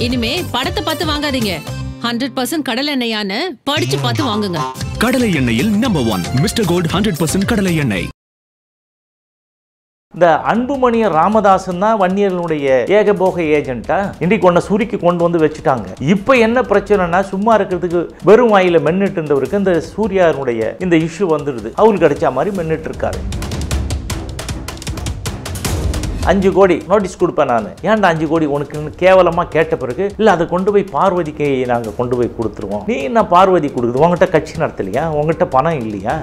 இனிமே படத்தை பார்த்து வாங்காதீங்க. 100% கடலை எண்ணெயான்னு படிச்சு பார்த்து வாங்குங்க. கடலை எண்ணெயில் நம்பர் 1 மிஸ்டர் கோல்ட் 100% கடலை எண்ணெய். இந்த அன்புமணியும் ராமதாசும் தான் வன்னியர்களுடைய ஏகபோக ஏஜென்ட்டா இன்றைக்கு ஒன்றை சுருக்கி கொண்டு வந்து வச்சுட்டாங்க. இப்போ என்ன பிரச்சனைனா, சும்மா இருக்கிறதுக்கு வெறும் வாயில மென்னுட்டு இருந்தவருக்கு இந்த சூர்யாவுடைய இந்த இஷ்யூ வந்துடுது. அவருக்கு கிடைச்ச மாதிரி மென்னுட்டு இருக்காரு. 5 கோடி நோட்டீஸ் கொடுப்பேன் நான். ஏன்டா 5 கோடி உனக்கு கேவலமாக கேட்ட பிறகு இல்லை அதை கொண்டு போய் பார்வதிக்கு நாங்கள் கொண்டு போய் கொடுத்துருவோம். நீ என்ன பார்வதி கொடுக்குது? உங்ககிட்ட கட்சி நடத்தலையா? உங்ககிட்ட பணம் இல்லையா?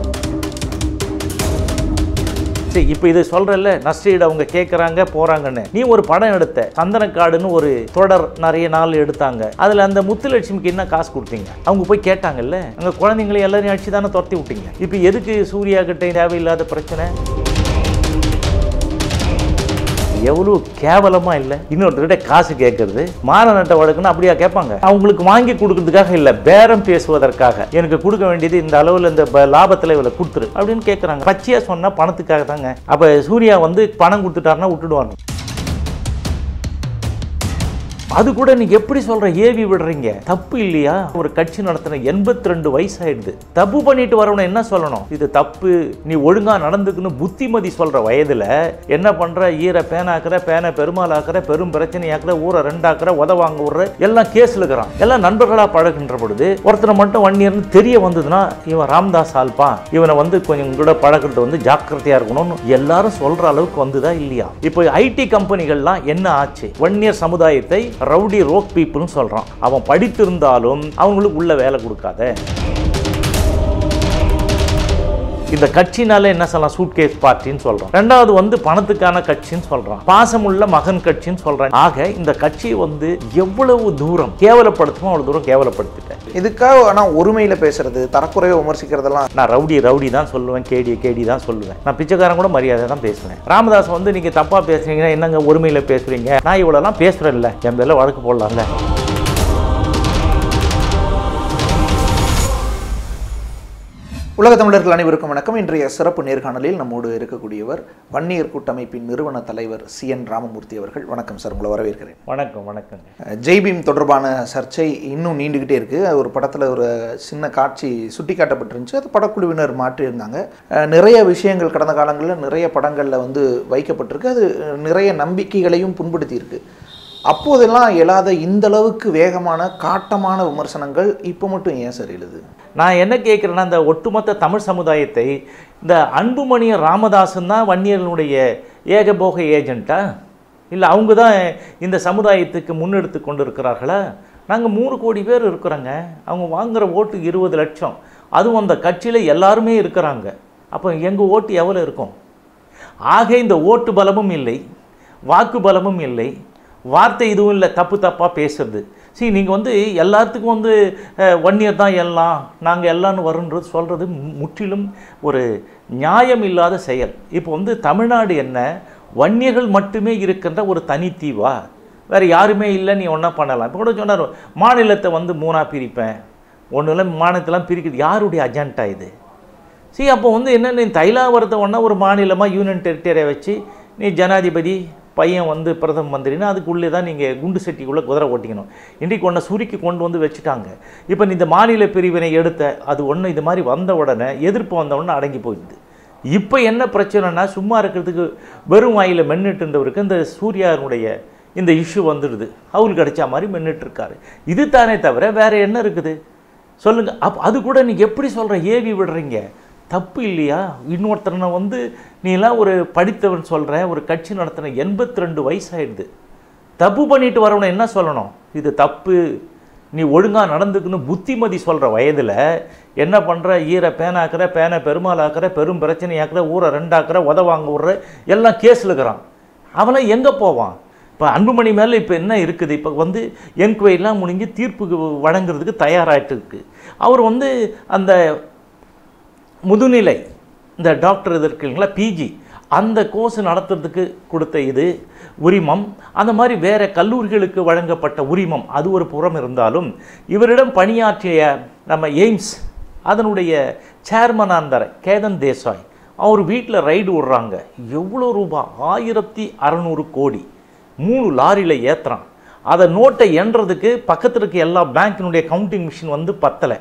சரி, இப்போ இதை சொல்கிறல்ல, நஷ்டஈடு அவங்க கேட்குறாங்க போகிறாங்கன்னு. நீ ஒரு படம் எடுத்த, சந்தனக்காடுன்னு ஒரு தொடர் நிறைய நாள் எடுத்தாங்க. அதில் அந்த முத்துலட்சுமிக்கு என்ன காசு கொடுத்தீங்க? அவங்க போய் கேட்டாங்கல்ல. அங்கே குழந்தைங்களை எல்லாரையும் அடிச்சு தானே துரத்தி விட்டீங்க. இப்போ எதுக்கு சூர்யா கிட்ட தேவையில்லாத பிரச்சனை? எவ்வளோ கேவலமா இல்லை? இன்னொருத்தர்கிட்ட காசு கேட்கறது மான நட்ட வழக்குன்னு அப்படியா கேட்பாங்க? அவங்களுக்கு வாங்கி கொடுக்கறதுக்காக இல்லை, பேரம் பேசுவதற்காக. எனக்கு கொடுக்க வேண்டியது இந்த அளவில், இந்த லாபத்தில் இவ்வளோ கொடுத்துரு அப்படின்னு கேட்குறாங்க. பச்சையா சொன்னா பணத்துக்காக தாங்க. அப்போ சூர்யா வந்து பணம் கொடுத்துட்டாருன்னா விட்டுடுவாங்க. அது கூட நீங்க எப்படி சொல்ற ஏவி விடுறீங்க? தப்பு இல்லையா? ஒரு கட்சி நடத்தின 82 வயசு ஆயிடுது. தப்பு பண்ணிட்டு வரவன என்ன சொல்லணும்? இது தப்பு, நீ ஒழுங்கா நடந்துக்குன்னு புத்திமதி சொல்ற வயதுல என்ன பண்ற? ஈர பேனாக்குற, பேனை பெருமாள் ஆக்குற, பெரும் பிரச்சனை ஆக்குற, ஊரை ரெண்டாக்குற, உதவாங்க விடுற, எல்லாம் கேஸ்ல இருக்கிறான். எல்லாம் நண்பர்களா பழகுன்ற பொழுது ஒருத்தனை மட்டும் வன்னியர்னு தெரிய வந்ததுன்னா, இவன் ராமதாஸ் ஆல்பா, இவனை வந்து கொஞ்சம் கூட பழகிறது வந்து ஜாக்கிரதையா இருக்கணும்னு எல்லாரும் சொல்ற அளவுக்கு வந்துதா இல்லையா? இப்போ ஐடி கம்பெனிகள்லாம் என்ன ஆச்சு? வன்னியர் சமுதாயத்தை ரவுடி ரோக் பீப்புள்னு சொல்றான். அவன் படித்திருந்தாலும் அவங்களுக்கு உள்ள வேலை கொடுக்காத. இந்த கட்சினால என்ன சொல்லலாம்? சூட்கேஸ் பார்ட்டின்னு சொல்றான். ரெண்டாவது வந்து பணத்துக்கான கட்சின்னு சொல்றான். பாசமுள்ள மகன் கட்சின்னு சொல்றான். ஆக இந்த கட்சியை வந்து எவ்வளவு தூரம் கேவலப்படுத்துமோ அவ்வளவு தூரம் கேவலப்படுத்திட்டேன். இதுக்காக ஆனால் ஒருமையில பேசுறது, தரக்குறையை விமர்சிக்கிறதெல்லாம் நான் ரவுடி தான் சொல்லுவேன், கேடி தான் சொல்லுவேன். நான் பிச்சைக்காரன் கூட மரியாதை தான் பேசுவேன். ராமதாஸ் வந்து நீங்க தப்பா பேசுறீங்கன்னா என்னங்க ஒருமையில பேசுறீங்க? நான் இவ்வளவுலாம் பேசுறேன் இல்ல, என் பேர்ல வழக்கு போடலாம்ல. உலக தமிழர்கள் அனைவருக்கும் வணக்கம். இன்றைய சிறப்பு நேர்காணலில் நம்மோடு இருக்கக்கூடியவர் வன்னியர் கூட்டமைப்பின் நிறுவன தலைவர் CN ராமமூர்த்தி அவர்கள். வணக்கம் சார், உங்களை வரவேற்கிறேன். வணக்கம். வணக்கம். ஜெய்பீம் தொடர்பான சர்ச்சை இன்னும் நீண்டுகிட்டே இருக்கு. ஒரு படத்தில் ஒரு சின்ன காட்சி சுட்டி காட்டப்பட்டிருந்துச்சு, அது படக்குழுவினர் மாற்றியிருந்தாங்க. நிறைய விஷயங்கள் கடந்த காலங்களில் நிறைய படங்களில் வந்து வைக்கப்பட்டிருக்கு. அது நிறைய நம்பிக்கைகளையும் புண்படுத்தியிருக்கு. அப்போதெல்லாம் எழாத இந்த அளவுக்கு வேகமான காட்டமான விமர்சனங்கள் இப்போ மட்டும் ஏன் சார் எழுது? நான் என்ன கேட்குறேன்னா, இந்த ஒட்டுமொத்த தமிழ் சமுதாயத்தை இந்த அன்புமணியும் ராமதாசும் தான் வன்னியர்களுடைய ஏகபோக ஏஜென்ட்டா? இல்லை அவங்க தான் இந்த சமுதாயத்துக்கு முன்னெடுத்து கொண்டு இருக்கிறார்களா? நாங்கள் 3 கோடி பேர் இருக்கிறோங்க. அவங்க வாங்குகிற ஓட்டு 20 லட்சம். அதுவும் அந்த கட்சியில் எல்லாருமே இருக்கிறாங்க. அப்போ எங்கள் ஓட்டு எவ்வளோ இருக்கும்? ஆக இந்த ஓட்டு பலமும் இல்லை, வாக்கு பலமும் இல்லை, வார்த்தை இதுவும் இல்லை, தப்பாக பேசுறது. சரி, நீங்கள் வந்து எல்லாத்துக்கும் வந்து வன்னியர் தான் எல்லாம், நாங்கள் எல்லாம்னு வருன்றது சொல்கிறது முற்றிலும் ஒரு நியாயம் இல்லாத செயல். இப்போ வந்து தமிழ்நாடு என்ன வன்னியர்கள் மட்டுமே இருக்கின்ற ஒரு தனித்தீவா? வேறு யாருமே இல்லை, நீ ஒன்றா பண்ணலாம். இப்போ கூட சொன்னார், மாநிலத்தை வந்து 3ஆக பிரிப்பேன், ஒன்றுல மாநிலத்தெல்லாம் பிரிக்கிறது யாருடைய அஜெண்டா இது? சரி, அப்போ வந்து என்ன, நீ தைலாவரத்தை ஒன்றா ஒரு மாநிலமாக யூனியன் டெரிட்டரியை வச்சு நீ ஜனாதிபதி பையன் வந்து பிரதம மந்திரினா அதுக்குள்ளே தான் நீங்கள் குண்டு சட்டிக்குள்ளே குதிரை ஓட்டிக்கணும். இன்றைக்கு ஒன்றை சுருக்கி கொண்டு வந்து வச்சுட்டாங்க. இப்போ இந்த மாநில பிரிவினை எடுத்த அது ஒன்று இது மாதிரி வந்த உடனே எதிர்ப்பு வந்த உடனே அடங்கி போயிடுது. இப்போ என்ன பிரச்சனைனா, சும்மா இருக்கிறதுக்கு வெறும் வாயில மென்னுட்டு இருந்தவருக்கு இந்த சூர்யாவுடைய இந்த இஷ்யூ வந்துடுது. அவருக்கு கிடைச்ச மாதிரி மென்னுட்டு இருக்காரு. இது தானே தவிர வேற என்ன இருக்குது சொல்லுங்க? அது கூட நீங்கள் எப்படி சொல்கிற ஏவி விடுறீங்க? தப்பு இல்லையா? இன்னொருத்தனை வந்து நீ எல்லாம் ஒரு படித்தவன் சொல்கிற, ஒரு கட்சி நடத்தின 82 வயசு ஆயிடுது. தப்பு பண்ணிட்டு வரவனை என்ன சொல்லணும்? இது தப்பு, நீ ஒழுங்கா நடந்துக்குன்னு புத்திமதி சொல்கிற வயதில் என்ன பண்ணுற? ஈர பேனாக்குற, பேனை பெருமாள் ஆக்குற, பெரும் பிரச்சனை ஆக்குற, ஊரை ரெண்டாக்குற, உதவாங்க விடுற, எல்லாம் கேஸில் இருக்கிறான். அவனை எங்கே போவான்? இப்போ அன்புமணி மேலே இப்போ என்ன இருக்குது? இப்போ வந்து என்கொயரிலாம் முடிஞ்சு தீர்ப்புக்கு வழங்குறதுக்கு தயாராகிட்டு இருக்கு. அவர் வந்து அந்த முதுநிலை இந்த டாக்டர் இது இருக்குங்களா, பிஜி, அந்த கோர்ஸ் நடத்துறதுக்கு கொடுத்த இது உரிமம், அந்த மாதிரி வேறு கல்லூரிகளுக்கு வழங்கப்பட்ட உரிமம் அது ஒரு புறம் இருந்தாலும், இவரிடம் பணியாற்றிய நம்ம எய்ம்ஸ் அதனுடைய சேர்மனாக இருந்தார் கேதன் தேசாய், அவர் வீட்டில் ரைடு விடுறாங்க. எவ்வளோ ரூபா? 1600 கோடி 3 லாரியில் ஏற்றுறான். அதை நோட்டை எண்றதுக்கு பக்கத்தில் இருக்க எல்லா பேங்க்கினுடைய கவுண்டிங் மிஷின் வந்து பத்தலை.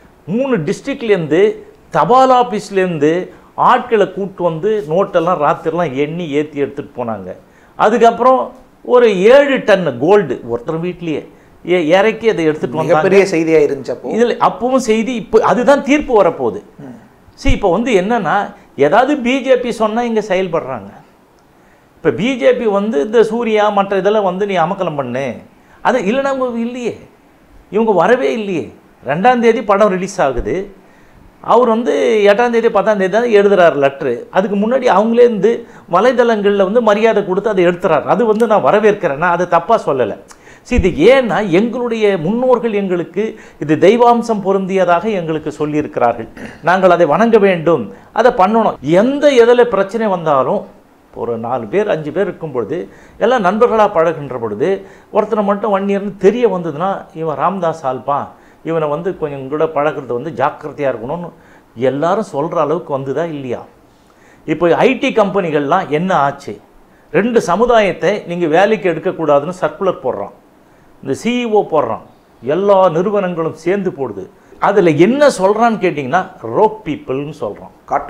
3 டிஸ்ட்ரிக்ட்லேருந்து தபால் ஆஃபீஸ்லேருந்து ஆட்களை கூப்பிட்டு வந்து நோட்டெல்லாம் ராத்திரிலாம் எண்ணி ஏற்றி எடுத்துகிட்டு போனாங்க. அதுக்கப்புறம் ஒரு 7 டன் கோல்டு ஒருத்தர் வீட்லேயே இறக்கி அதை எடுத்துகிட்டு வந்தாங்க. பெரிய செய்தியாக இருந்துச்சு அப்போ. இதில் அப்பவும் செய்தி இப்போ அதுதான் தீர்ப்பு வரப்போகுது. இப்போ வந்து என்னென்னா ஏதாவது பிஜேபி சொன்னால் இங்கே செயல்படுறாங்க. இப்போ பிஜேபி வந்து இந்த சூர்யா மற்ற இதெல்லாம் வந்து நீ அமக்கலம் பண்ணு, அது இல்லைன்னா இல்லையே, இவங்க வரவே இல்லையே. 2ஆம் தேதி படம் ரிலீஸ் ஆகுது. அவர் வந்து 8ஆம் தேதி 10ஆம் தேதி தான் எழுதுறாரு லெட்ரு. அதுக்கு முன்னாடி அவங்களே இருந்து வலைதளங்களில் வந்து மரியாதை கொடுத்து அதை எடுத்துறாரு. அது வந்து நான் வரவேற்கிறேன், நான் அதை தப்பாக சொல்லலை. இது ஏன்னா எங்களுடைய முன்னோர்கள் எங்களுக்கு இது தெய்வாம்சம் பொருந்தியதாக எங்களுக்கு சொல்லியிருக்கிறார்கள். நாங்கள் அதை வணங்க வேண்டும், அதை பண்ணணும். எந்த எதில் பிரச்சனை வந்தாலும் ஒரு 4 பேர் 5 பேர் இருக்கும் பொழுது எல்லாம் நண்பர்களாக பழகின்ற பொழுது ஒருத்தனை மட்டும் 1 இயர்னு தெரிய வந்ததுன்னா இவன் ராமதாஸ் ஆல்பான், இவனை வந்து கொஞ்சம் கூட பழகிறது வந்து ஜாக்கிரதையாக இருக்கணும்னு எல்லாரும் சொல்கிற அளவுக்கு வந்துதா இல்லையா? இப்போ ஐடி கம்பெனிகள்லாம் என்ன ஆச்சு? 2 சமுதாயத்தை நீங்கள் வேலைக்கு எடுக்கக்கூடாதுன்னு சர்க்குலர் போடுறான், இந்த சிஇஓ போடுறான், எல்லா நிறுவனங்களும் சேர்ந்து போடுது. அதில் என்ன சொல்கிறான்னு கேட்டிங்கன்னா ரோக் பீப்புள்னு சொல்கிறான்.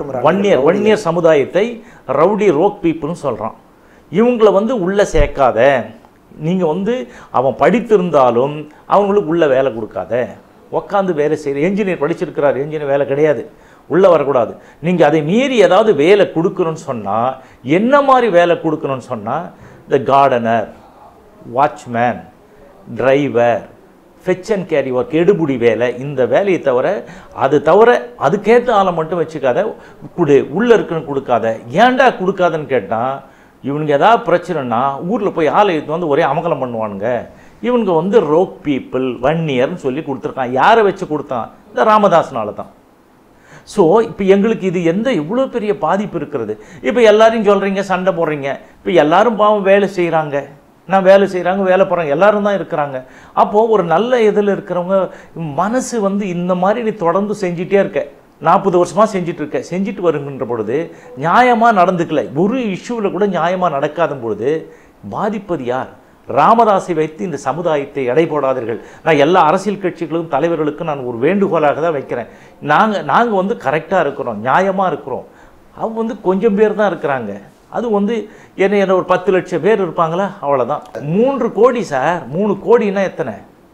ஒன் இயர் சமுதாயத்தை ரவுடி ரோக் பீப்புள்னு சொல்கிறான். இவங்களை வந்து உள்ளே சேர்க்காத, நீங்கள் வந்து அவன் படித்திருந்தாலும் அவங்களுக்கு உள்ளே வேலை கொடுக்காத, உக்காந்து வேலை செய்கிற என்ஜினியர் படிச்சிருக்கிறார், என்ஜினியர் வேலை கிடையாது, உள்ளே வரக்கூடாது. நீங்கள் அதை மீறி ஏதாவது வேலை கொடுக்கணும்னு சொன்னால் என்ன மாதிரி வேலை கொடுக்கணும்னு சொன்னால் இந்த gardener, watchman, driver, fetch and carry work, எடுபுடி வேலை, இந்த வேலையை தவிர அது தவிர அதுக்கேற்ற ஆளை மட்டும் வச்சுக்காத, கொடு, உள்ளே இருக்குன்னு கொடுக்காத. ஏன்டா கொடுக்காதன்னு கேட்டால் இவனுங்க ஏதாவது பிரச்சனைனா ஊரில் போய் ஆளை எடுத்து வந்து ஒரே அமகலம் பண்ணுவானுங்க. இவனுங்க வந்து ரோக் பீப்புள் 1 இயர்னு சொல்லி கொடுத்துருக்கான். யாரை வச்சு கொடுத்தான்? இந்த ராமதாஸ்னால தான். ஸோ இப்போ எங்களுக்கு இது இவ்வளோ பெரிய பாதிப்பு இருக்கிறது. இப்போ எல்லாரையும் சொல்கிறீங்க, சண்டை போடுறீங்க. இப்போ எல்லாரும் பாவம் வேலை செய்கிறாங்க, நான் வேலை செய்கிறாங்க, வேலை போகிறாங்க, எல்லாரும் தான் இருக்கிறாங்க. அப்போது ஒரு நல்ல இதில் இருக்கிறவங்க மனசு வந்து இந்த மாதிரி நீ தொடர்ந்து செஞ்சிட்டே இருக்க, 40 வருஷமாக செஞ்சுட்டு வருகின்ற பொழுது நியாயமாக நடந்துக்கல, ஒரு இஷ்யூவில் கூட நியாயமாக நடக்காத பொழுது பாதிப்பது யார்? ராமதாஸை வைத்து இந்த சமுதாயத்தை எடை போடாதீர்கள். நான் எல்லா அரசியல் கட்சிகளுக்கும் தலைவர்களுக்கும் நான் ஒரு வேண்டுகோளாக தான் வைக்கிறேன். நாங்கள் வந்து கரெக்டாக இருக்கிறோம், நியாயமாக இருக்கிறோம். அவங்க வந்து கொஞ்சம் பேர் தான் இருக்கிறாங்க. அது வந்து என்ன ஒரு 10 லட்சம் பேர் இருப்பாங்களா, அவ்வளோதான். 3 கோடி சார். 3 கோடின்னா எத்தனை?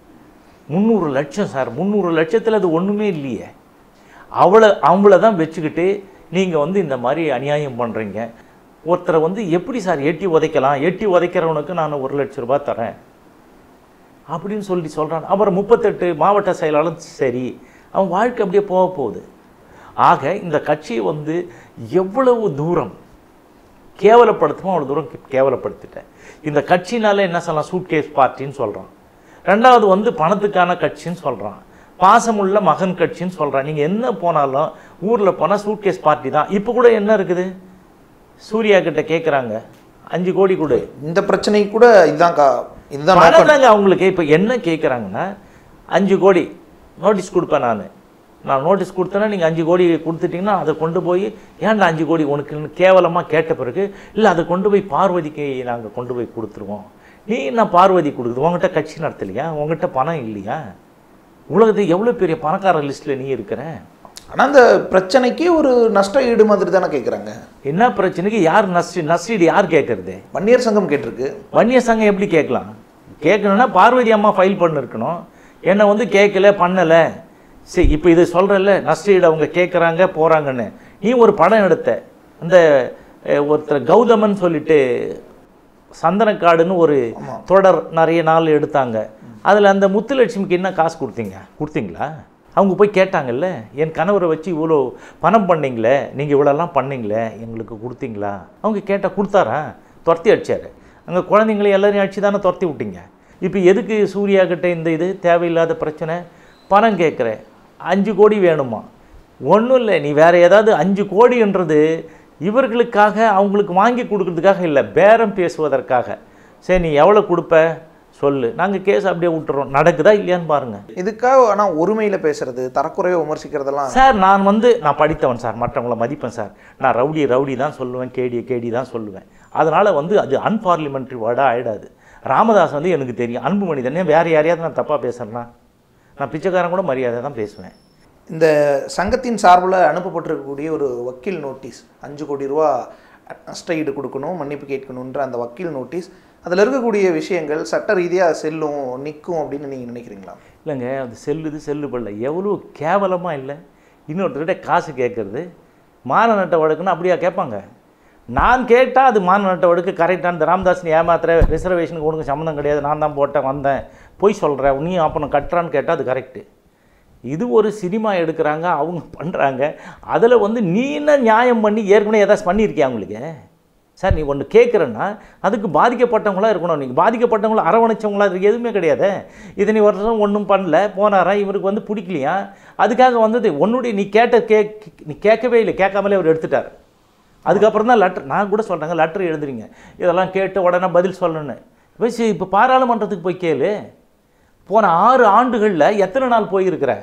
300 லட்சம் சார். 300 லட்சத்தில் அது ஒன்றுமே இல்லையே. அவங்கள தான் வச்சுக்கிட்டு நீங்கள் வந்து இந்த மாதிரி அநியாயம் பண்ணுறீங்க. ஒருத்தரை வந்து எப்படி சார் எட்டி உதைக்கலாம்? எட்டி உதைக்கிறவனுக்கு நான் 1 லட்சம் ரூபாய் தரேன் அப்படின்னு சொல்கிறான். அப்புறம் 38 மாவட்ட செயலாளர், சரி, அவன் வாழ்க்கை அப்படியே போக போகுது. ஆக இந்த கட்சியை வந்து எவ்வளவு தூரம் கேவலப்படுத்துமோ அவ்வளோ தூரம் கேவலப்படுத்திட்டேன். இந்த கட்சினால என்ன சொல்லலாம்? சூட்கேஸ் பார்ட்டின்னு சொல்கிறான். 2வது வந்து பணத்துக்கான கட்சின்னு சொல்கிறான். பாசமுள்ள மகன் கட்சின்னு சொல்கிறான். நீங்கள் என்ன போனாலும் ஊரில் போனால் சூட்கேஸ் பார்ட்டி தான். இப்போ கூட என்ன இருக்குது? சூர்யா கிட்ட கேட்குறாங்க 5 கோடி கொடு. இந்த பிரச்சனை கூட இதுதாங்க அவங்களுக்கு. இப்போ என்ன கேட்குறாங்கன்னா 5 கோடி நோட்டீஸ் கொடுப்பேன். நான் நோட்டீஸ் கொடுத்தேன்னா நீங்கள் 5 கோடி கொடுத்துட்டிங்கன்னா அதை கொண்டு போய் ஏன்டா 5 கோடி உனக்கு கேவலமாக கேட்ட பிறகு, இல்லை அதை கொண்டு போய் பார்வதிக்கு நாங்கள் கொண்டு போய் கொடுத்துருவோம். நீ நான் பார்வதி கொடுக்குது, உங்கள்கிட்ட கட்சி நடத்தலையா? உங்கள்கிட்ட பணம் இல்லையா? உலகத்துக்கு எவ்வளோ பெரிய பணக்கார லிஸ்ட்டில் நீ இருக்கிற? ஆனால் அந்த பிரச்சனைக்கு ஒரு நஷ்ட ஈடு மாதிரி தானே கேட்குறாங்க. என்ன பிரச்சனைக்கு யார் நஷ்டீடு யார் கேட்குறது? வன்னியர் சங்கம் கேட்டிருக்கு. வன்னியர் சங்கம் எப்படி கேட்கலாம்? கேட்கணுன்னா பார்வதி அம்மா ஃபைல் பண்ணிருக்கணும். என்னை வந்து கேட்கல, பண்ணலை. சரி, இப்போ இது சொல்கிறல்ல, நஷ்டீடு அவங்க கேட்குறாங்க போகிறாங்கன்னு. நீ ஒரு படம் எடுத்த, அந்த ஒருத்தர் கௌதமன் சொல்லிட்டு சந்தனக்காடுன்னு ஒரு தொடர் நிறைய நாள் எடுத்தாங்க. அதில் அந்த முத்துலட்சுமிக்கு என்ன காசு கொடுத்தீங்களா? அவங்க போய் கேட்டாங்கல்ல, என் கணவரை வச்சு இவ்வளோ பணம் பண்ணிங்களே, நீங்கள் இவ்வளோலாம் பண்ணிங்களே, எங்களுக்கு கொடுத்தீங்களா? அவங்க கேட்டால் கொடுத்தாரா? துரத்தி அடிச்சார். அங்கே குழந்தைங்களை எல்லாரையும் அடிச்சு தானே துரத்தி விட்டீங்க. இப்போ எதுக்கு சூர்யா கிட்ட இந்த இது தேவையில்லாத பிரச்சனை? பணம் கேட்குற, 5 கோடி வேணுமா? ஒன்றும் இல்லை, நீ வேறு ஏதாவது 5 கோடின்றது இவர்களுக்காக அவங்களுக்கு வாங்கி கொடுக்கறதுக்காக இல்லை, பேரம் பேசுவதற்காக. சரி, நீ எவ்வளோ கொடுப்ப சொல்லு, நாங்கள் கேஸ் அப்படியே விட்டுறோம். நடக்குதா இல்லையான்னு பாருங்கள். இதுக்காக ஆனால் ஒருமையில் பேசுறது, தரக்குறையை விமர்சிக்கிறதெல்லாம் சார், நான் படித்தவன் சார், மற்றவங்கள மதிப்பேன் சார். நான் ரவுடி தான் சொல்லுவேன், கேடி தான் சொல்லுவேன். அதனால் வந்து அது அன்பார்லிமெண்ட்ரி வேர்டாக ஆகிடாது. ராமதாஸ் வந்து எனக்கு தெரியும், அன்புமணி தானே, வேறு யாரையாவது நான் தப்பாக பேசுகிறேன்னா? நான் பிச்சைக்காரன் கூட மரியாதை தான் பேசுவேன். இந்த சங்கத்தின் சார்பில் அனுப்பப்பட்டிருக்கக்கூடிய ஒரு வக்கீல் நோட்டீஸ், 5 கோடி ரூபா நஷ்டஈடு கொடுக்கணும், மன்னிப்பு கேட்கணுன்ற அந்த வக்கீல் நோட்டீஸ், அதில் இருக்கக்கூடிய விஷயங்கள் சட்ட ரீதியாக செல்லும் நிற்கும் அப்படின்னு நீங்கள் நினைக்கிறீங்களா? இல்லைங்க, அது செல்லுபடல. எவ்வளோ கேவலமாக இல்லை இன்னொருத்தர்கிட்ட காசு கேட்குறது. மான நட்ட வழக்குன்னு அப்படியா கேட்பாங்க? நான் கேட்டால் அது மான நட்ட வழக்கு கரெக்டான. இந்த ராமதாஸ்னு ஏமாத்துற, ரிசர்வேஷனுக்கு உனக்கு சம்மந்தம் கிடையாது, நான் தான் போட்டேன் வந்தேன், போய் சொல்கிறேன், நீ அப்புறம் கட்டுறான்னு கேட்டால் அது கரெக்டு. இது ஒரு சினிமா எடுக்கிறாங்க, அவங்க பண்ணுறாங்க. அதில் வந்து நீ என்ன நியாயம் பண்ணி ஏற்கனவே ஏதாச்சும் பண்ணியிருக்கியா அவங்களுக்கு? சார், நீ ஒன்று கேட்குறேன்னா அதுக்கு பாதிக்கப்பட்டவங்களாக இருக்கணும். நீங்கள் பாதிக்கப்பட்டவங்கள அரவணைச்சவங்களா அதுக்கு எதுவுமே கிடையாது. இத்தனை வருஷம் ஒன்றும் பண்ணல, போனாரா, இவருக்கு வந்து பிடிக்கலையா, அதுக்காக வந்தது உன்னுடைய நீ கேட்கவே இல்லை, கேட்காமலே அவர் எடுத்துட்டார். அதுக்கப்புறம் தான் லெட்டர், நான் கூட சொல்கிறேங்க, லெட்டர் எழுதுறீங்க, இதெல்லாம் கேட்டு உடனே பதில் சொல்லணுன்னு. இப்போ பாராளுமன்றத்துக்கு போய் கேளு. போன 6 ஆண்டுகளில் எத்தனை நாள் போயிருக்கிற?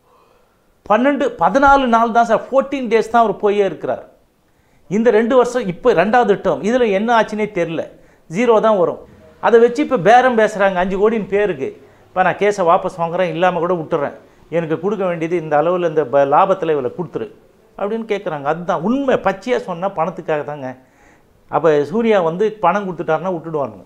14 நாள் தான் சார், 14 டேஸ் தான் அவர் போயே இருக்கிறார். இந்த 2 வருஷம் இப்போ 2வது டேர்ம், இதில் என்ன ஆச்சுன்னே தெரில, 0 தான் வரும். அதை வச்சு இப்போ பேரம் பேசுகிறாங்க 5 கோடின்னு பேருக்கு. இப்போ நான் கேஸை வாபஸ் வாங்குறேன், இல்லாமல் கூட விட்டுறேன், எனக்கு கொடுக்க வேண்டியது இந்த அளவில் இந்த லாபத்தில் இவளை கொடுத்துரு அப்படின்னு கேட்குறாங்க. அதுதான் உண்மை. பச்சையாக சொன்னால் பணத்துக்காக தாங்க. அப்போ சூர்யா வந்து பணம் கொடுத்துட்டாருன்னா விட்டுடுவாங்க.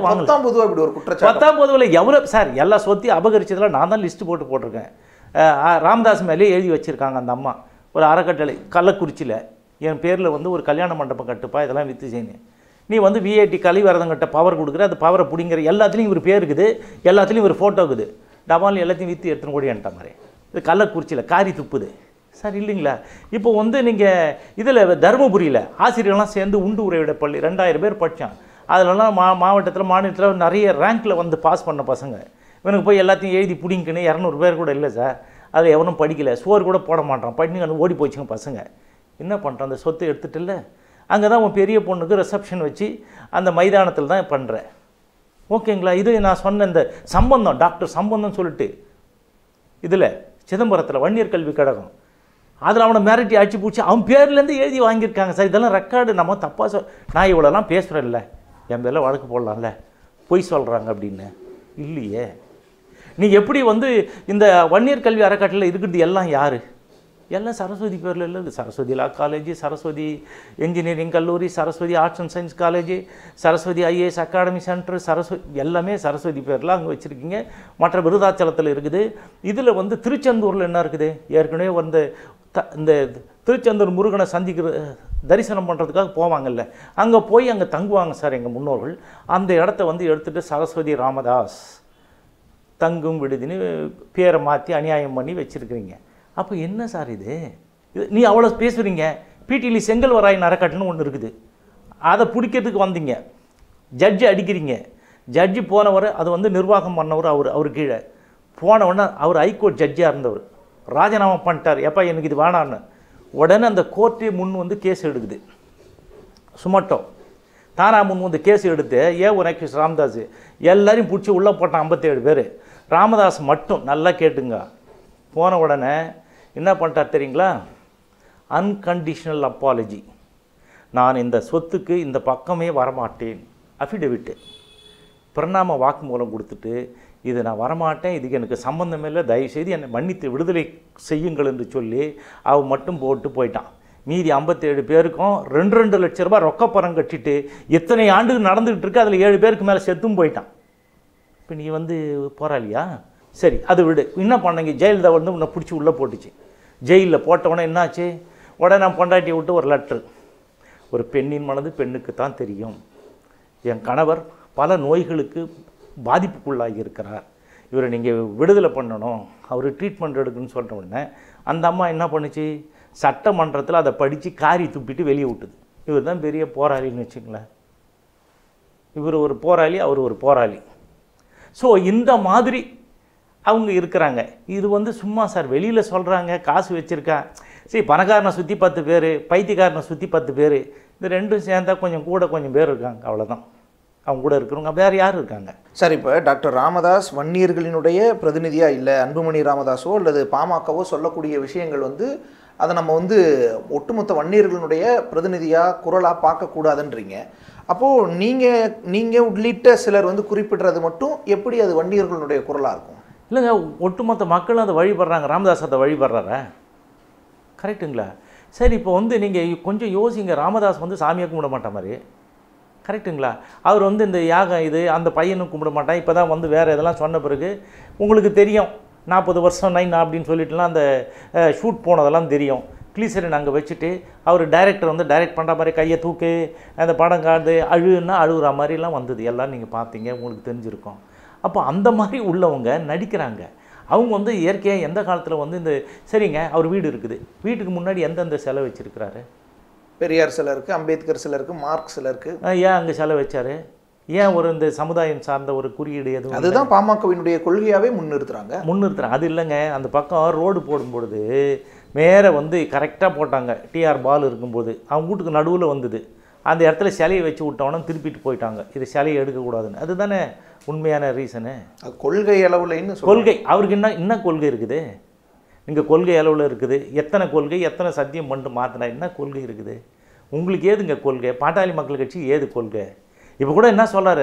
19 எவ்வளோ சார் எல்லா சொத்தையும் அபகரிச்சதில் நான் தான் லிஸ்ட்டு போட்டிருக்கேன். ராமதாஸ் மேலே எழுதி வச்சுருக்காங்க அந்த அம்மா, ஒரு அறக்கட்டளை கள்ளக்குறிச்சியில் என் பேரில் வந்து ஒரு கல்யாண மண்டபம் கட்டுப்பா, இதெல்லாம் விற்று செய்யணும், நீ வந்து விஐடி கலிவரதங்கிட்ட பவர் கொடுக்குற, அது பவரை பிடிங்கிற, எல்லாத்துலேயும் இவர் பேர் இருக்குது, எல்லாத்துலேயும் ஒரு ஃபோட்டோ இருக்குது, டபால் எல்லாத்தையும் விற்று எடுத்துன்னு கூடியன்ட்ட மாதிரி. இது கள்ளக்குறிச்சியில் காரி துப்புது சார், இல்லைங்களா? இப்போ வந்து நீங்கள் இதில் தருமபுரியில் ஆசிரியர்கள்லாம் சேர்ந்து உண்டு உறைவிட பள்ளி 2000 பேர் படித்தான். அதிலலாம் மாவட்டத்தில் மாநிலத்தில் நிறைய ரேங்க்கில் வந்து பாஸ் பண்ண பசங்க. இவனுக்கு போய் எல்லாத்தையும் எழுதி பிடிங்கின்னு 200 பேர் கூட இல்லை சார். அதில் எவனும் படிக்கலை, சோறு கூட போட மாட்டான், படிங்க ஓடி போச்சுங்க பசங்க. என்ன பண்ணுறான்? அந்த சொத்தை எடுத்துகிட்டு இல்லை, அங்கே தான் உன் பெரிய பொண்ணுக்கு ரிசப்ஷன் வச்சு அந்த மைதானத்தில் தான் பண்ணுறேன். ஓகேங்களா? இது நான் சொன்ன இந்த சம்பந்தம், டாக்டர் சம்பந்தம் சொல்லிட்டு இதில் சிதம்பரத்தில் வன்னியர் கல்வி கழகம், அதில் அவனை மிரட்டி அடிச்சு பிடிச்சி அவன் பேர்லேருந்து எழுதி வாங்கியிருக்காங்க சார். இதெல்லாம் ரெக்கார்டு. நம்ம தப்பாக நான் இவ்வளோலாம் பேசுகிறேன்ல, என் பேரில் வழக்கு போடலாம்ல, பொய் சொல்கிறாங்க அப்படின்னு இல்லையே. நீ எப்படி வந்து இந்த வன்னியர் கல்வி அறக்கட்டளையில் இருக்கிறது எல்லாம் யார்? எல்லாம் சரஸ்வதி பேரில் இல்லை. Saraswati law college, Saraswati engineering கல்லூரி, Saraswati arts and science college, Saraswati IAS academy centre, எல்லாமே சரஸ்வதி பேரில் அங்கே வச்சுருக்கீங்க. மற்ற விருதாச்சலத்தில் இருக்குது. இதில் வந்து திருச்செந்தூரில் என்ன இருக்குது? ஏற்கனவே வந்து இந்த திருச்செந்தூர் முருகனை தரிசனம் பண்ணுறதுக்காக போவாங்கல்ல, அங்கே போய் அங்கே தங்குவாங்க சார் எங்கள் முன்னோர்கள். அந்த இடத்த வந்து எடுத்துகிட்டு சரஸ்வதி ராமதாஸ் தங்கும் விடுதின்னு பேரை மாற்றி அநியாயம் பண்ணி வச்சுருக்கிறீங்க. அப்போ என்ன சார் இது? நீ அவ்வளோ பேசுகிறீங்க. பிடிலி செங்கல்வராயன் அறக்கட்டளைன்னு ஒன்று இருக்குது, அதை பிடிக்கிறதுக்கு வந்தீங்க, ஜட்ஜி அடிக்கிறீங்க. ஜட்ஜி போனவர், அது வந்து நிர்வாகம் பண்ணவர், அவர் கீழே போனவுடனே அவர் ஹைகோர்ட் ஜட்ஜியாக இருந்தவர் ராஜினாமா பண்ணிட்டார். எப்போ எனக்கு இது வேணான்னு உடனே அந்த கோர்ட்டே முன் வந்து கேஸ் எடுக்குது. சுமட்டோ தானா முன் வந்து கேஸ் எடுத்து உனக்கு ராமதாஸ் எல்லாரையும் பிடிச்சி உள்ளே போட்டான் 57 பேர். ராமதாஸ் மட்டும் நல்லா கேட்டுங்க, போன உடனே என்ன பண்ணிட்டார் தெரியுங்களா? அன்கண்டிஷனல் அப்பாலஜி, நான் இந்த சொத்துக்கு இந்த பக்கமே வரமாட்டேன், அஃபிடவிட்டு பிரணாம வாக்குமூலம் கொடுத்துட்டு, இது நான் வரமாட்டேன், இதுக்கு எனக்கு சம்பந்தம் இல்லை, தயவுசெய்து என்னை மன்னித்து விடுதலை செய்யுங்கள் என்று சொல்லி அவன் மட்டும் போயிட்டான். மீதி 57 பேருக்கும் 2 லட்ச ரூபாய் ரொக்கப்பரம் கட்டிட்டு இத்தனை ஆண்டுக்கு நடந்துகிட்டு இருக்கு. அதில் 7 பேருக்கு மேலே செத்தும் போயிட்டான். இப்போ நீ வந்து போராளியா? சரி, அது விடு. என்ன பண்ணீங்க? ஜெயலலிதா வந்து உன்னை பிடிச்சி உள்ளே போட்டுச்சு. ஜெயிலில் போட்டவுடனே என்னாச்சு? உடனே நான் பொண்டாட்டியை விட்டு ஒரு லெட்ரு, ஒரு பெண்ணின் மனது பெண்ணுக்கு தான் தெரியும், என் கணவர் பல நோய்களுக்கு பாதிப்புக்குள்ளாகி இருக்கிறார், இவரை நீங்கள் விடுதலை பண்ணணும், அவர் ட்ரீட்மெண்ட் எடுக்குன்னு சொல்கிற உடனே அந்த அம்மா என்ன பண்ணுச்சு? சட்டமன்றத்தில் அதை படித்து காரி துப்பிட்டு வெளியே விட்டுது. இவர் தான் பெரிய போராளின்னு வச்சுங்களேன். இவர் ஒரு போராளி, அவர் ஒரு போராளி. ஸோ இந்த மாதிரி அவங்க இருக்கிறாங்க. இது வந்து சும்மா சார் வெளியில் சொல்கிறாங்க, காசு வச்சுருக்கான். சரி, பணக்காரனை சுற்றி 10 பேர், பைத்தியக்காரனை சுற்றி 10 பேர், இது ரெண்டும் சேர்ந்தால் கொஞ்சம் பேர் இருக்காங்க, அவ்வளோதான். அவங்க கூட இருக்கிறவங்க வேறு யார் இருக்காங்க சார்? இப்போ டாக்டர் ராமதாஸ் வன்னியர்களினுடைய பிரதிநிதியாக இல்லை, அன்புமணி ராமதாஸோ அல்லது பாமகவோ சொல்லக்கூடிய விஷயங்கள் வந்து அதை நம்ம வந்து ஒட்டுமொத்த வன்னியர்களுடைய பிரதிநிதியாக குரலாக பார்க்கக்கூடாதுன்றீங்க. அப்போது நீங்கள் உள்ளிட்ட சிலர் வந்து குறிப்பிடுறது மட்டும் எப்படி அது வன்னியர்களுடைய குரலாக இருக்கும்? இல்லைங்க, ஒட்டுமொத்த மக்களும் அதை வழிபடுறாங்க. ராமதாஸ் அதை வழிபடுறாரா? கரெக்டுங்களா? சரி, இப்போ வந்து நீங்கள் கொஞ்சம் யோசிங்க. ராமதாஸ் வந்து சாமியை கும்பிட மாட்டா மாதிரி, கரெக்டுங்களா? அவர் வந்து இந்த யாகம் இது அந்த பையனும் கும்பிட மாட்டான். இப்போ தான் வந்து வேறு இதெல்லாம் சொன்ன பிறகு உங்களுக்கு தெரியும் 40 வருஷம் 9 அப்படின்னு சொல்லிட்டுலாம் அந்த ஷூட் போனதெல்லாம் தெரியும். கிளீசரின் அங்கே வச்சுட்டு அவர் டைரக்டர் வந்து டைரக்ட் பண்ணுற மாதிரி கையை தூக்கு, அந்த படம் காது அழுன்னா அழுகுற மாதிரிலாம் வந்தது. எல்லாம் நீங்கள் பார்த்தீங்க, உங்களுக்கு தெரிஞ்சிருக்கும். அப்போ அந்த மாதிரி உள்ளவங்க நடிக்கிறாங்க. அவங்க வந்து இயற்கையாக எந்த காலத்தில் வந்து இந்த சரிங்க அவர் வீடு இருக்குது, வீட்டுக்கு முன்னாடி எந்தெந்த சிலை வச்சுருக்கிறாரு? பெரியார் சிலை இருக்குது, அம்பேத்கர் சிலை இருக்குது, மார்க் சிலை இருக்குது. ஏன் அங்கே சிலை வச்சார்? ஏன் ஒரு இந்த சமுதாயம் சார்ந்த ஒரு குறியீடு எதுவும்? அதுதான் பாமகவினுடைய கொள்கையாகவே முன்னிறுத்துறாங்க. அது இல்லைங்க. அந்த பக்கம் ரோடு போடும்பொழுது மேலே வந்து கரெக்டாக போட்டாங்க. டிஆர் பால் இருக்கும்போது அவங்க வீட்டுக்கு நடுவில் வந்தது. அந்த இடத்துல சிலையை வச்சு விட்டோன்னா திருப்பிட்டு போயிட்டாங்க, இது சிலையை எடுக்கக்கூடாதுன்னு. அதுதானே உண்மையான ரீசனு. கொள்கை அளவுலன்னு கொள்கை அவருக்கு என்ன கொள்கை இருக்குது? நீங்கள் கொள்கை அளவில் இருக்குது. எத்தனை கொள்கை, எத்தனை சத்தியம் பண்ணிட்டு மாற்றினா என்ன கொள்கை இருக்குது உங்களுக்கு? ஏதுங்க கொள்கை? பாட்டாளி மக்கள் கட்சி ஏது கொள்கை? இப்போ கூட என்ன சொல்கிறாரு,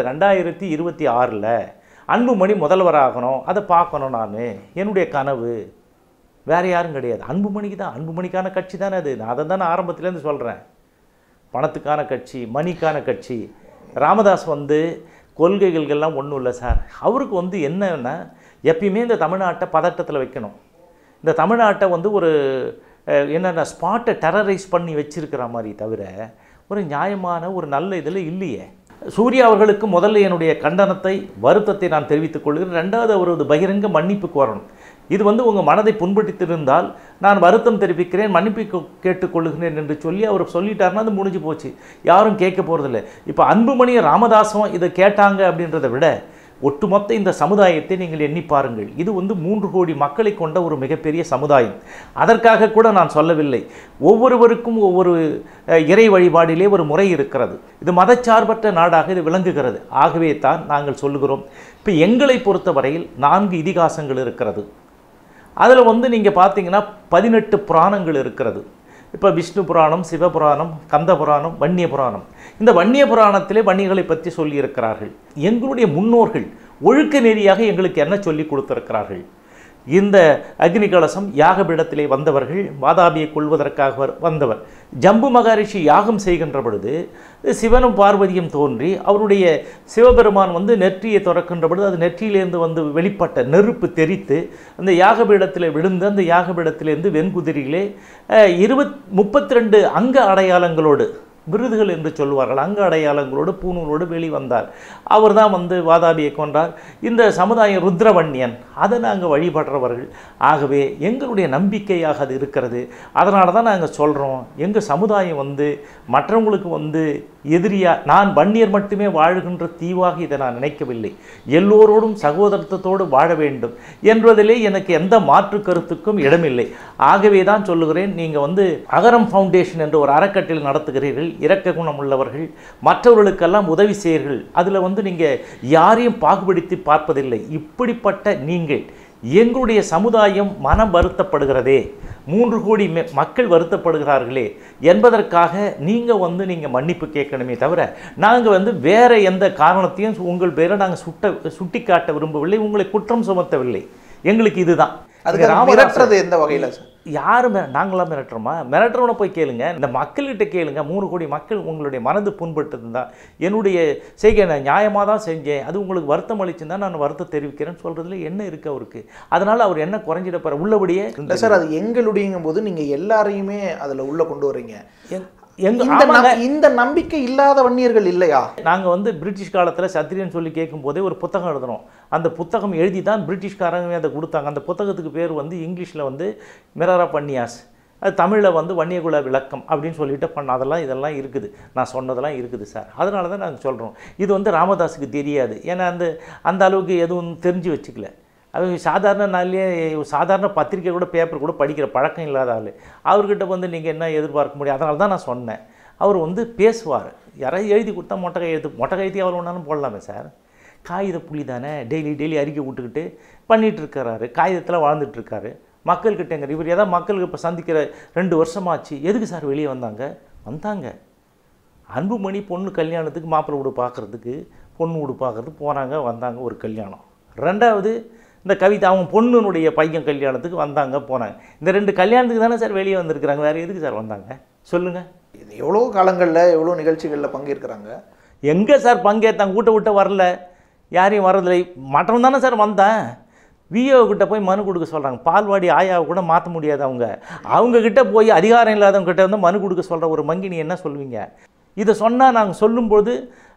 2026 அன்புமணி முதல்வராகணும், அதை பார்க்கணும். நான் என்னுடைய கனவு, வேறு யாரும் கிடையாது, அன்புமணிக்கு தான். அன்புமணிக்கான கட்சி தானே அது. நான் அதை தானே ஆரம்பத்துலேருந்து சொல்கிறேன். பணத்துக்கான கட்சி, மணிக்கான கட்சி. ராமதாஸ் வந்து கொள்கைகள்லாம் ஒன்றும் இல்லை சார். அவருக்கு வந்து என்னன்னா எப்பயுமே இந்த தமிழ்நாட்டை பதட்டத்தில் வைக்கணும். இந்த தமிழ்நாட்டை வந்து ஒரு என்னென்ன ஸ்பாட்டை டெரரைஸ் பண்ணி வச்சிருக்கிற மாதிரி தவிர ஒரு நியாயமான ஒரு நல்ல இதில் இல்லையே. சூர்யா அவர்களுக்கு முதல்ல என்னுடைய கண்டனத்தை, வருத்தத்தை நான் தெரிவித்துக் கொள்கிறேன். ரெண்டாவது, அவரது பகிரங்க மன்னிப்புக்கு வரணும். இது வந்து உங்கள் மனதை புண்படுத்தியிருந்தால் நான் வருத்தம் தெரிவிக்கிறேன், மன்னிப்பு கேட்டுக்கொள்கிறேன் என்று சொல்லி அவர் சொல்லிட்டாருன்னா அது முடிஞ்சு போச்சு. யாரும் கேட்க போகிறதில்ல. இப்போ அன்புமணியும் ராமதாசும் இதை கேட்டாங்க அப்படின்றத விட ஒட்டுமொத்த இந்த சமுதாயத்தை நீங்கள் எண்ணி பாருங்கள். இது வந்து 3 கோடி மக்களை கொண்ட ஒரு மிகப்பெரிய சமுதாயம். அதற்காக கூட நான் சொல்லவில்லை. ஒவ்வொருவருக்கும் ஒவ்வொரு இறை வழிபாடிலே ஒரு முறை இருக்கிறது. இது மதச்சார்பற்ற நாடாக இது விளங்குகிறது. ஆகவே தான் நாங்கள் சொல்லுகிறோம். இப்போ எங்களை பொறுத்தவரையில் 4 இதிகாசங்கள் இருக்கிறது. அதில் வந்து நீங்கள் பார்த்தீங்கன்னா 18 புராணங்கள் இருக்கிறது. இப்போ விஷ்ணு புராணம், சிவபுராணம், கந்த புராணம், வன்னிய புராணம். இந்த வன்னிய புராணத்திலே வன்னியர்களை பற்றி சொல்லியிருக்கிறார்கள். எங்களுடைய முன்னோர்கள் ஒழுக்க நெறியாக எங்களுக்கு என்ன சொல்லி கொடுத்திருக்கிறார்கள்? இந்த அக்னி கலசம் யாகபீடத்திலே வந்தவர்கள், வாதாபியை கொள்வதற்காக வந்தவர். ஜம்பு மகரிஷி யாகம் செய்கின்ற பொழுது சிவனும் பார்வதியும் தோன்றி அவருடைய சிவபெருமான் வந்து நெற்றியை திறக்கின்ற பொழுது அது நெற்றியிலேருந்து வந்து வெளிப்பட்ட நெருப்பு தெரித்து அந்த யாகபீடத்தில் விழுந்து அந்த யாகபீடத்திலேருந்து வெண்குதிரியிலே 32 அங்க அடையாளங்களோடு, விருதுகள் என்று சொல்வார்கள், அங்க அடையாளங்களோடு பூணூலோடு வெளிவந்தார். அவர் தான் வந்து வாதாபியை கொண்டார். இந்த சமுதாயம் ருத்ரவன்யன், அதை நாங்கள் வழிபடுறவர்கள். ஆகவே எங்களுடைய நம்பிக்கையாக அது இருக்கிறது. அதனால தான் நாங்கள் சொல்கிறோம், எங்கள் சமுதாயம் வந்து மற்றவங்களுக்கு வந்து எதிரியாக, நான் வன்னியர் மட்டுமே வாழ்கின்ற தீவாக இதை நான் நினைக்கவில்லை. எல்லோரோடும் சகோதரத்தோடு வாழ வேண்டும் என்பதிலே எனக்கு எந்த மாற்று கருத்துக்கும் இடமில்லை. ஆகவே தான் சொல்லுகிறேன், நீங்கள் வந்து அகரம் ஃபவுண்டேஷன் என்ற ஒரு அறக்கட்டளை நடத்துகிறீர்கள். இரக்க குணம் உள்ளவர்கள், மற்றவர்களுக்கெல்லாம் உதவி செய்கிறீர்கள். அதில் வந்து நீங்கள் யாரையும் பாகுபடுத்தி பார்ப்பதில்லை. இப்படிப்பட்ட நீங்கள் எங்களுடைய சமுதாயம் மனம் வருத்தப்படுகிறதே, 3 கோடி மக்கள் வருத்தப்படுகிறார்களே என்பதற்காக நீங்கள் மன்னிப்பு கேட்கணுமே தவிர நாங்கள் வந்து வேறு எந்த காரணத்தையும் உங்கள் பேரை நாங்கள் சுட்டி காட்ட விரும்பவில்லை, உங்களை குற்றம் சுமத்தவில்லை. எங்களுக்கு இதுதான். அதுக்கு மிரட்டுறது எந்த வகையில் சார்? யாரும் நாங்களாம் மிரட்டுறோமா? மிரட்டுறவனை போய் கேளுங்க, இந்த மக்கள்கிட்ட கேளுங்க. 3 கோடி மக்கள் உங்களுடைய மனது புண்பட்டுருந்தா என்னுடைய செய்கை நான் நியாயமாக தான் செஞ்சேன், அது உங்களுக்கு வருத்தம் அளிச்சுருந்தா நான் வருத்தம் தெரிவிக்கிறேன்னு சொல்கிறதுல என்ன இருக்குது அவருக்கு? அதனால் அவர் என்ன குறைஞ்சிட போகிற? உள்ளபடியே இல்லை சார், அது எங்களுடையங்கும் போது நீங்கள் எல்லாரையுமே அதில் உள்ளே கொண்டு வரீங்க. இந்த நம்பிக்கை இல்லாத வன்னியர்கள் இல்லையா? நாங்கள் வந்து பிரிட்டிஷ் காலத்தில் சத்திரியன் சொல்லி கேட்கும் போதே ஒரு புத்தகம் எழுதுனோம். அந்த புத்தகம் எழுதி தான் பிரிட்டிஷ்காரங்க அதை கொடுத்தாங்க. அந்த புத்தகத்துக்கு பேர் வந்து இங்கிலீஷில் வந்து மிரர் ஆஃப் வன்னியாஸ், அது தமிழில் வந்து வன்னியகுல விளக்கம் அப்படின்னு சொல்லிட்டு இதெல்லாம் இருக்குது. நான் சொன்னதெல்லாம் இருக்குது சார். அதனால தான் நாங்கள் சொல்கிறோம். இது வந்து ராமதாஸுக்கு தெரியாது. ஏன்னா அந்த அளவுக்கு எதுவும் தெரிஞ்சு வச்சுக்கல. அவங்க சாதாரண நாள்லேயே சாதாரண பத்திரிக்கை கூட பேப்பர் கூட படிக்கிற பழக்கம் இல்லாத ஆள். அவர்கிட்ட வந்து நீங்கள் என்ன எதிர்பார்க்க முடியும்? அதனால தான் நான் சொன்னேன், அவர் வந்து பேசுவார். யாராவது எழுதி கொடுத்தா மொட்டை கையெழுத்தி அவர் ஒன்றாலும் போடலாமே சார். காகித புள்ளி தானே, டெய்லி அறிக்கை விட்டுக்கிட்டு பண்ணிகிட்டு இருக்கிறாரு, காகிதத்தில் வாழ்ந்துட்டுருக்காரு. மக்கள்கிட்டங்கிற இவர் ஏதாவது மக்களுக்கு இப்போ சந்திக்கிற 2 வருஷமாச்சு. எதுக்கு சார் வெளியே வந்தாங்க அன்புமணி பொண்ணு கல்யாணத்துக்கு மாப்பிள்ளை வீடு பார்க்குறதுக்கு பொண்ணு வீடு பார்க்குறதுக்கு போனாங்க வந்தாங்க, ஒரு கல்யாணம். 2வது இந்த கவிதா அவன் பொண்ணுனுடைய பையன் கல்யாணத்துக்கு வந்தாங்க போனாங்க. இந்த 2 கல்யாணத்துக்கு தானே சார் வெளியே வந்திருக்கிறாங்க, வேறு எதுக்கு சார் வந்தாங்க சொல்லுங்கள்? இது எவ்வளோ காலங்களில் எவ்வளோ நிகழ்ச்சிகளில் பங்கேற்கிறாங்க. எங்கே சார் பங்கேற்றாங்க? கூட்ட வரல, யாரையும் வரதில்லை. மற்றவன் தானே சார் வந்தேன். விஓக்கிட்ட போய் மனு கொடுக்க சொல்கிறாங்க. பால்வாடி ஆயாவை கூட மாற்ற முடியாது. அவங்கக்கிட்ட போய் அதிகாரம் இல்லாதவங்ககிட்ட வந்து மனு கொடுக்க சொல்கிற ஒரு மங்கினி என்ன சொல்லுவீங்க? இதை சொன்னால் நாங்கள் சொல்லும்போது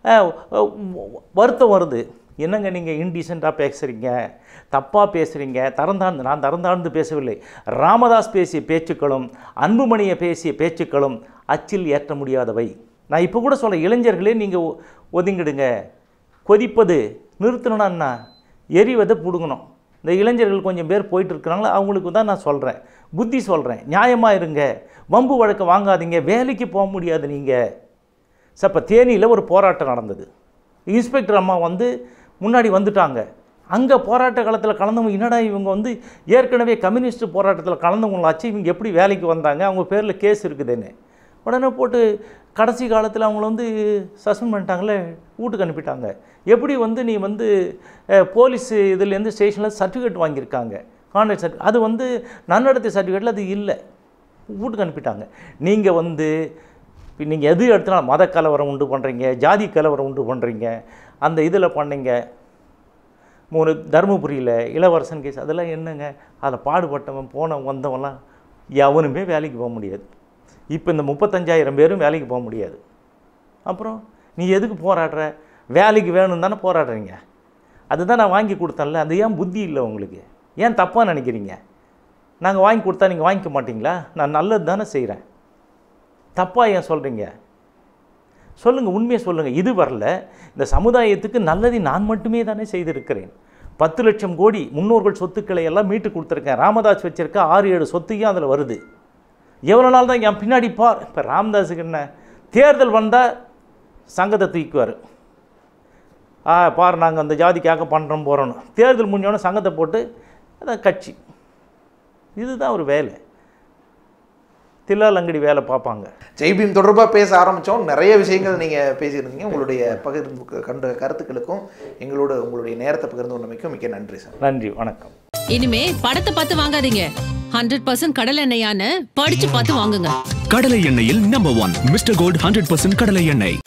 வருத்தம் வருது. என்னங்க நீங்கள் இன்டீசெண்டாக பேசுகிறீங்க, தப்பாக பேசுகிறீங்க, நான் தரந்தாழ்ந்து பேசவில்லை. ராமதாஸ் பேசிய பேச்சுக்களும் அன்புமணியை பேசிய பேச்சுக்களும் அச்சில் ஏற்ற முடியாதவை. நான் இப்போ கூட சொல்ல, இளைஞர்களே நீங்கள் ஒதுங்கிடுங்க. கொதிப்பது நிறுத்தணும்னா எரிவதை பிடுங்கணும். இந்த இளைஞர்கள் கொஞ்சம் பேர் போயிட்டு இருக்கிறாங்களோ அவங்களுக்கு தான் நான் சொல்கிறேன், புத்தி சொல்கிறேன். நியாயமாக இருங்க, வம்பு வழக்கு வாங்காதீங்க. வேலைக்கு போக முடியாது நீங்கள். சார் இப்போ தேனியில் ஒரு போராட்டம் நடந்தது. இன்ஸ்பெக்டர் அம்மா முன்னாடி வந்துட்டாங்க. அங்கே போராட்ட காலத்தில் கலந்தவங்க என்னடா இவங்க ஏற்கனவே கம்யூனிஸ்ட் போராட்டத்தில் கலந்தவங்களாச்சு, இவங்க எப்படி வேலைக்கு வந்தாங்க, அவங்க பேரில் கேஸ் இருக்குதுன்னு உடனே போட்டு கடைசி காலத்தில் அவங்கள சஸ்பெண்ட் பண்ணிட்டாங்களே, வீட்டுக்கு அனுப்பிட்டாங்க. எப்படி நீ போலீஸ் இதுலேருந்து ஸ்டேஷனில் சர்டிஃபிகேட் வாங்கியிருக்காங்க, கான்ட்ராக்ட் சர்டிஃபிகேட், அது நன்னடத்தை சர்டிஃபிகேட்டில் அது இல்லை, வீட்டுக்கு அனுப்பிட்டாங்க. நீங்கள் எது எடுத்தாலும் மத கலவரம் உண்டு பண்ணுறீங்க, ஜாதி கலவரம் உண்டு பண்ணுறீங்க. அந்த இதில் பண்ணீங்க தருமபுரியில் இளவரசன் கேஸ், அதெல்லாம் என்னங்க? அதில் பாடுபட்டவன் வந்தவன்லாம் எவனுமே வேலைக்கு போக முடியாது. இப்போ இந்த 35,000 பேரும் வேலைக்கு போக முடியாது. அப்புறம் நீ எதுக்கு போராடுற? வேலைக்கு வேணும்னு தானே போராடுறீங்க. அதுதான் நான் வாங்கி கொடுத்தேன்ல. அது ஏன் புத்தி இல்லை உங்களுக்கு? ஏன் தப்பாக நினைக்கிறீங்க? நாங்கள் வாங்கி கொடுத்தா நீங்கள் வாங்கிக்க மாட்டிங்களா? நான் நல்லது தானே செய்கிறேன், தப்பாக ஏன் சொல்கிறீங்க? சொல்லுங்கள், உண்மையை சொல்லுங்கள். இது வரல, இந்த சமுதாயத்துக்கு நல்லதை நான் மட்டுமே தானே செய்திருக்கிறேன். 10 லட்சம் கோடி முன்னோர்கள் சொத்துக்களை எல்லாம் மீட்டு கொடுத்துருக்கேன். ராமதாஸ் வச்சுருக்க 6-7 சொத்துக்கும் அதில் வருது. எவ்வளோ நாள் தான் என் பின்னாடி பார். இப்போ ராமதாஸுக்கு என்ன, தேர்தல் வந்தால் சங்கத்தை தூக்குவார். பார் நாங்கள் அந்த ஜாதிக்காக பண்ணுறோம் போகிறோன்னு. தேர்தல் முடிஞ்சோடனே சங்கத்தை போட்டு அதான் கட்சி. இதுதான் ஒரு வேலை. தில்லாலங்கடி வேலை பார்ப்பாங்க. ஜெய்பீம் தொடர்பாக பேச ஆரம்பித்தோம். நிறைய விஷயங்கள் நீங்கள் பேசியிருந்தீங்க. உங்களுடைய கண்ட கருத்துக்களுக்கும் உங்களுடைய நேரத்தை பகிர்ந்து கொண்டமைக்கும் மிக்க நன்றி சார். நன்றி, வணக்கம். இனிமே படத்தை பார்த்து வாங்காதீங்க. 100% கடலை எண்ணெயான்னு படிச்சு பார்த்து வாங்குங்க. கடலை எண்ணெயில் நம்பர் 1 மிஸ்டர் கோல்ட் 100% கடலை எண்ணெய்.